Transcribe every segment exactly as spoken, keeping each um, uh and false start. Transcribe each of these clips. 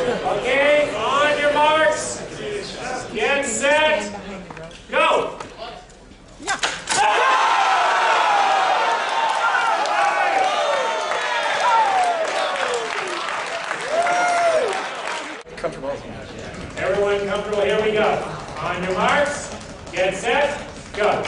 Okay, on your marks. Get set. Go. Comfortable. Everyone comfortable? Here we go. On your marks. Get set. Go.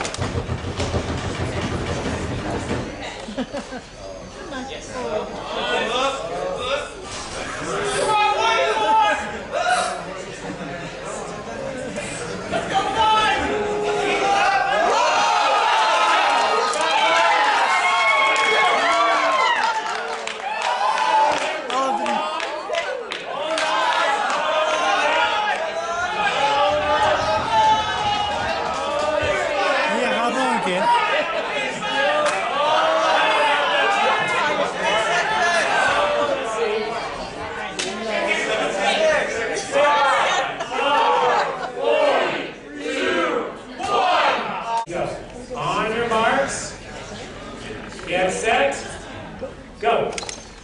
On your marks, get set, go.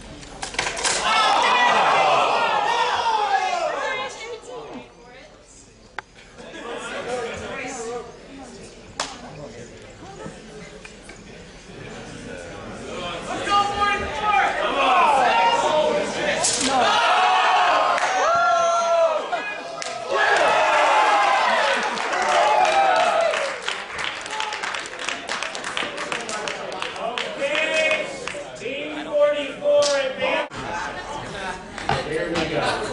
Here we go.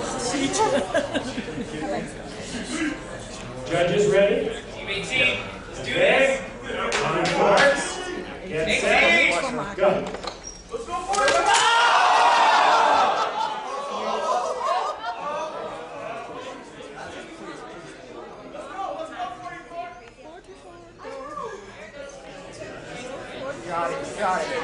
Judges ready? Team eighteen, let's do Okay. this. On your marks, get set, go. Let's go for it. Got it, got it.